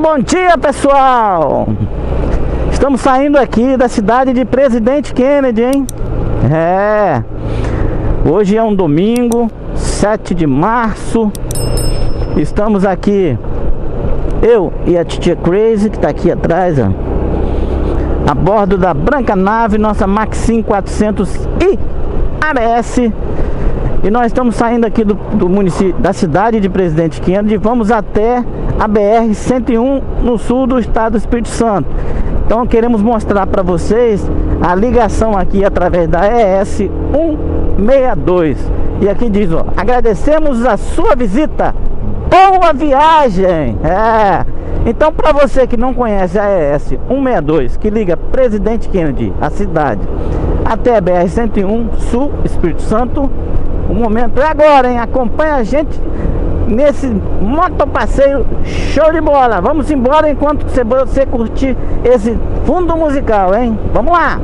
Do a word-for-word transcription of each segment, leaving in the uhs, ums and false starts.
bom dia, pessoal! Estamos saindo aqui da cidade de Presidente Kennedy, hein? É, hoje é um domingo, sete de março. Estamos aqui, eu e a Titia Crazy, que está aqui atrás, ó, a bordo da Branca Nave, nossa Maxim quatrocentos i A B S. E nós estamos saindo aqui do, do município, da cidade de Presidente Kennedy, e vamos até a B R cento e um no sul do estado do Espírito Santo. Então queremos mostrar para vocês a ligação aqui através da E S cento e sessenta e dois. E aqui diz, ó, agradecemos a sua visita, boa viagem! É. Então, para você que não conhece a E S cento e sessenta e dois, que liga Presidente Kennedy, a cidade, até a B R cento e um sul, Espírito Santo, o momento é agora, hein? Acompanha a gente nesse motopasseio show de bola. Vamos embora enquanto você, você curtir esse fundo musical, hein? Vamos lá!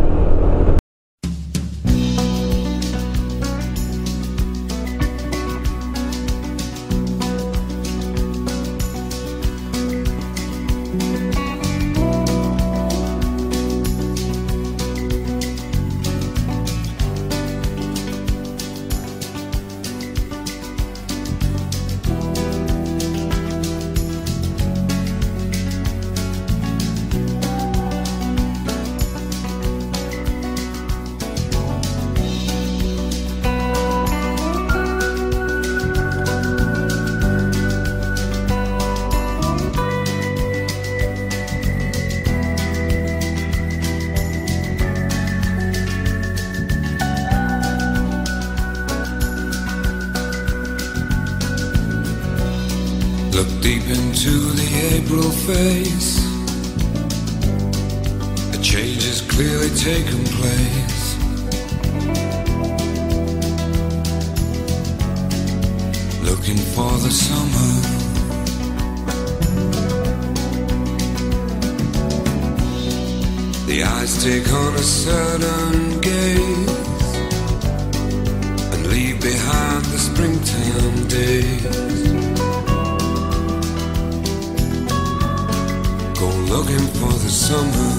Look deep into the April face. A change has clearly taken place. Looking for the summer. The eyes take on a certain gaze and leave behind the springtime days. Go looking for the summer.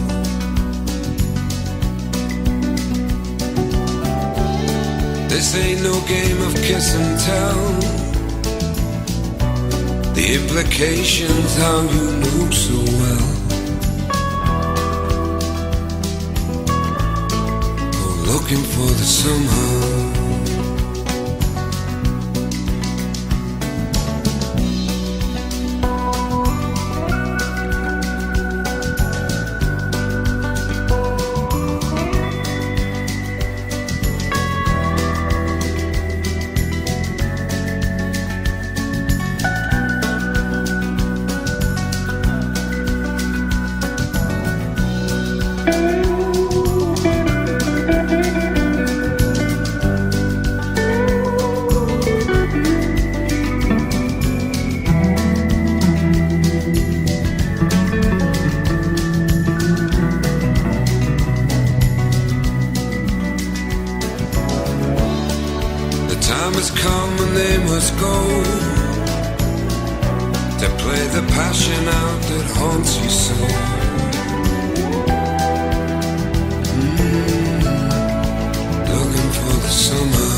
This ain't no game of kiss and tell. The implications how you knew so well. Go looking for the summer. Time has come and they must go to play the passion out that haunts you so. Mm, looking for the summer.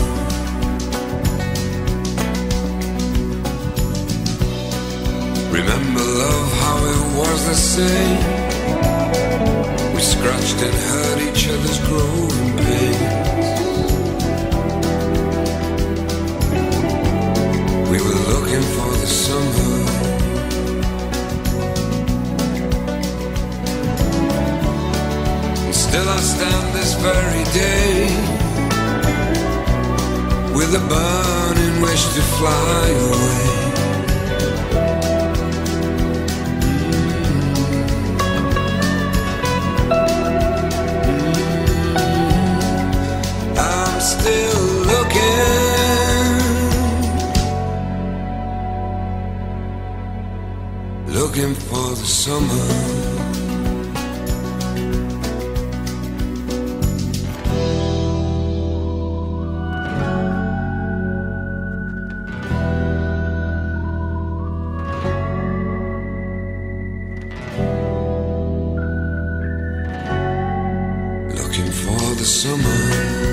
Remember love, how it was the same. We scratched and hurt each other's growing pain. We were looking for the summer. And still I stand this very day with a burning wish to fly away. Mm-hmm. I'm still looking. Looking for the summer. looking for the summer.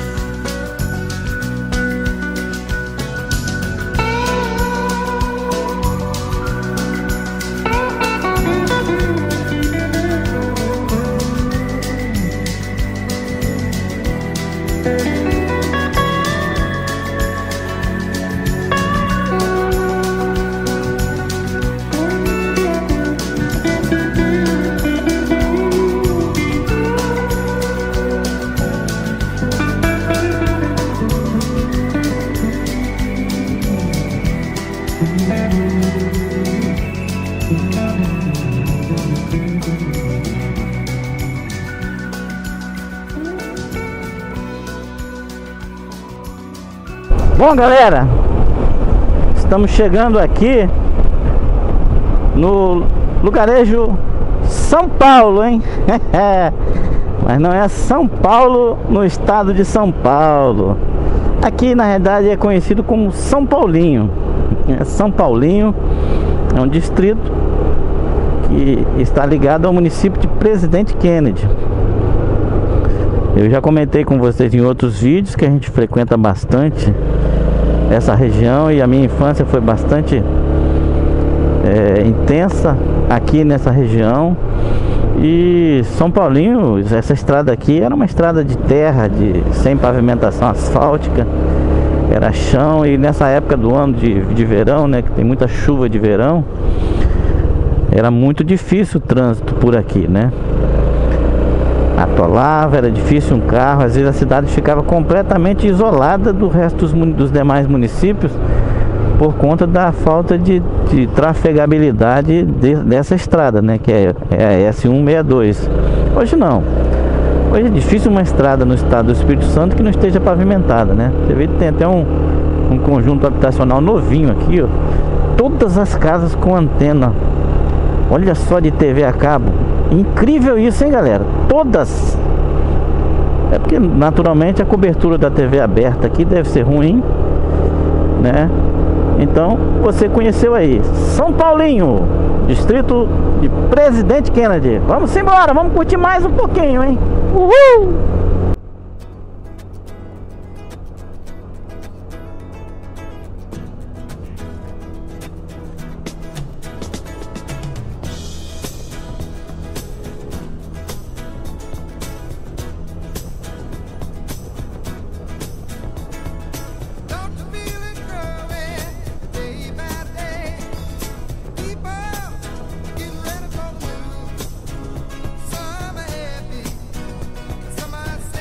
Bom, galera, estamos chegando aqui no lugarejo São Paulo, hein? Mas não é São Paulo no estado de São Paulo. Aqui na realidade é conhecido como São Paulinho. São Paulinho é um distrito que está ligado ao município de Presidente Kennedy. Eu já comentei com vocês em outros vídeos que a gente frequenta bastante essa região e a minha infância foi bastante é, intensa aqui nessa região. E São Paulinho, essa estrada aqui era uma estrada de terra, de, sem pavimentação asfáltica, era chão. E nessa época do ano de, de verão, né, que tem muita chuva de verão, era muito difícil o trânsito por aqui, né? Atolava, era difícil um carro. Às vezes a cidade ficava completamente isolada do resto dos, dos demais municípios por conta da falta de, de trafegabilidade de, dessa estrada, né? Que é, é a S cento e sessenta e dois. Hoje não. Hoje é difícil uma estrada no estado do Espírito Santo que não esteja pavimentada, né? Você vê que tem até um, um conjunto habitacional novinho aqui, ó. Todas as casas com antena. Olha só, de T V a cabo. Incrível isso, hein, galera? Todas. É porque naturalmente a cobertura da T V aberta aqui deve ser ruim, né? Então você conheceu aí São Paulinho, distrito de Presidente Kennedy. Vamos embora, vamos curtir mais um pouquinho, hein? Uhul! Summer happy, summer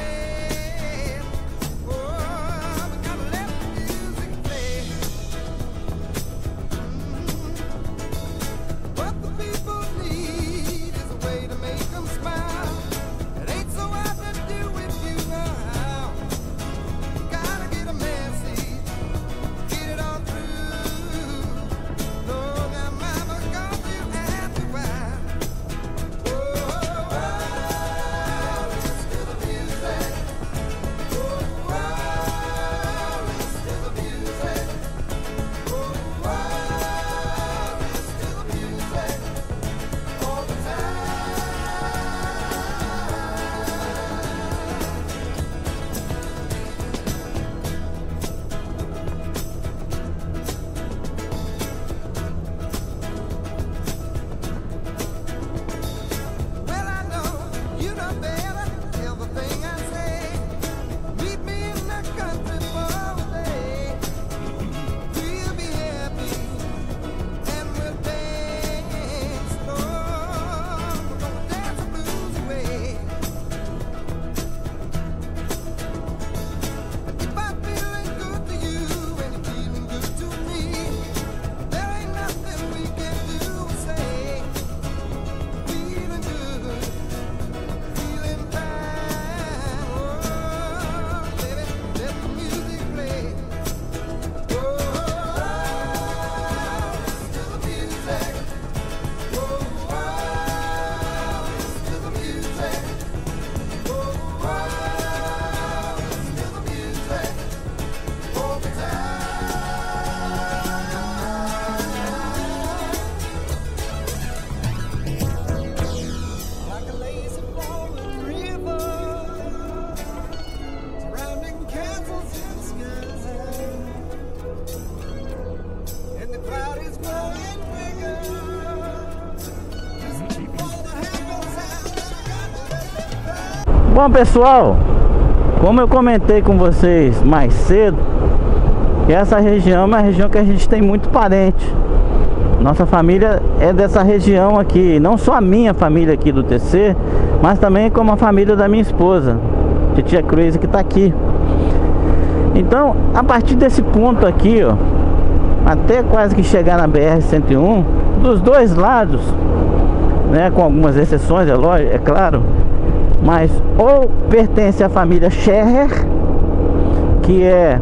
Bom, pessoal, como eu comentei com vocês mais cedo, que essa região é uma região que a gente tem muito parente. Nossa família é dessa região aqui, não só a minha família aqui do T C, mas também como a família da minha esposa, Titia Crazy, que está aqui. Então, a partir desse ponto aqui, ó, até quase que chegar na B R cento e um, dos dois lados, né, com algumas exceções, é lógico, é claro, mas ou pertence à família Scherrer, que é,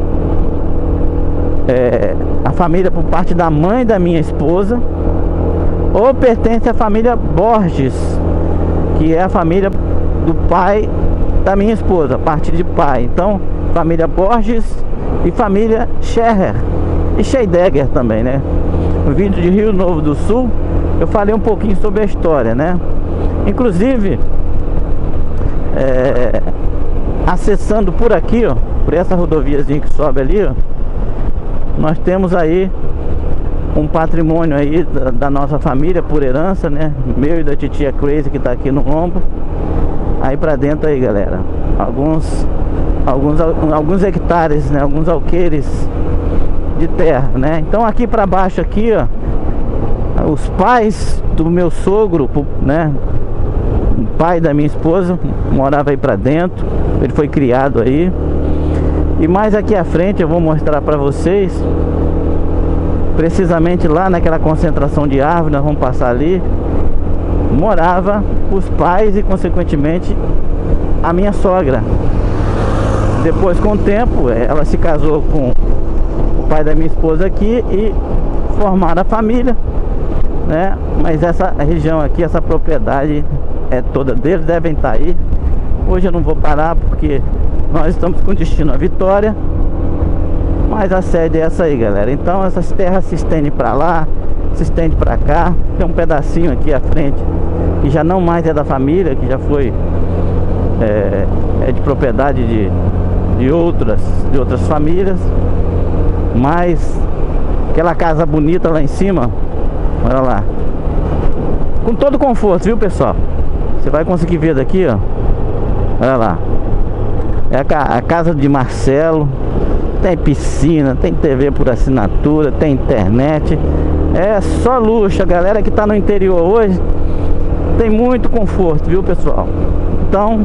é a família por parte da mãe da minha esposa, ou pertence à família Borges, que é a família do pai da minha esposa, a partir de pai. Então, família Borges e família Scherrer e Scheidegger também, né? No vídeo de Rio Novo do Sul eu falei um pouquinho sobre a história, né? Inclusive é, acessando por aqui, ó, por essa rodoviazinha que sobe ali, ó, nós temos aí um patrimônio aí da, da nossa família por herança, né? Meu e da Titia Crazy, que tá aqui no ombro. Aí pra dentro aí, galera, alguns alguns alguns hectares, né? Alguns alqueires de terra, né? Então aqui pra baixo aqui, ó, os pais do meu sogro, né? O pai da minha esposa morava aí pra dentro. Ele foi criado aí. E mais aqui à frente eu vou mostrar pra vocês, precisamente lá naquela concentração de árvores, nós vamos passar ali, morava os pais e consequentemente a minha sogra. Depois, com o tempo, ela se casou com o pai da minha esposa aqui e formaram a família, né? Mas essa região aqui, essa propriedade é toda deles, devem estar aí. Hoje eu não vou parar porque nós estamos com destino à Vitória, mas a sede é essa aí, galera. Então essas terras se estendem para lá, se estende para cá. Tem um pedacinho aqui à frente que já não mais é da família, que já foi é, é de propriedade de, de outras de outras famílias. Mas aquela casa bonita lá em cima, olha lá, com todo conforto, viu, pessoal? Você vai conseguir ver daqui, ó. Olha lá, é a, a casa de Marcelo. Tem piscina, tem T V por assinatura, tem internet. É só luxo. A galera que tá no interior hoje tem muito conforto, viu, pessoal? Então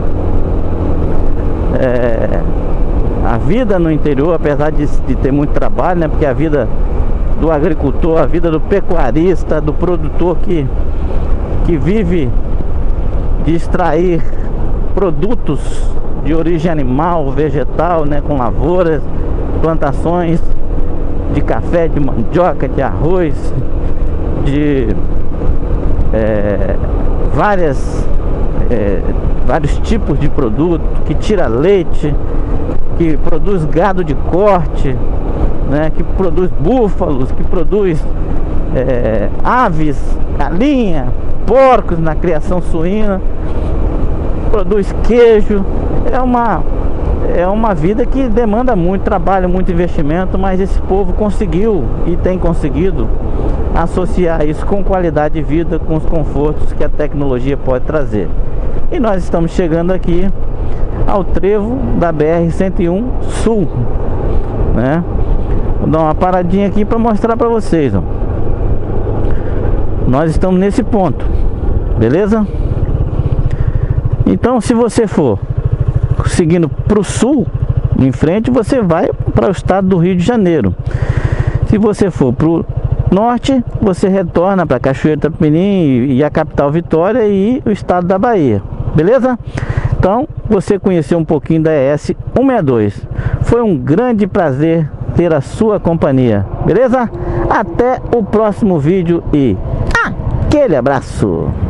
é, a vida no interior, apesar de, de ter muito trabalho, né? Porque a vida do agricultor, a vida do pecuarista, do produtor que, que vive de extrair produtos de origem animal, vegetal, né? Com lavouras, plantações de café, de mandioca, de arroz, de é, várias é, vários tipos de produto, que tira leite, que produz gado de corte, né, que produz búfalos, que produz é, aves, galinha, porcos na criação suína, produz queijo. É uma É uma vida que demanda muito trabalho, muito investimento, mas esse povo conseguiu e tem conseguido associar isso com qualidade de vida, com os confortos que a tecnologia pode trazer. E nós estamos chegando aqui ao trevo da B R cento e um Sul, né? Vou dar uma paradinha aqui para mostrar para vocês, ó. Nós estamos nesse ponto, beleza? Então, se você for seguindo para o sul, em frente, você vai para o estado do Rio de Janeiro. Se você for para o norte, você retorna para Cachoeiro do Itapemirim e a capital Vitória e o estado da Bahia, beleza? Então, você conheceu um pouquinho da E S cento e sessenta e dois. Foi um grande prazer ter a sua companhia, beleza? Até o próximo vídeo e aquele abraço!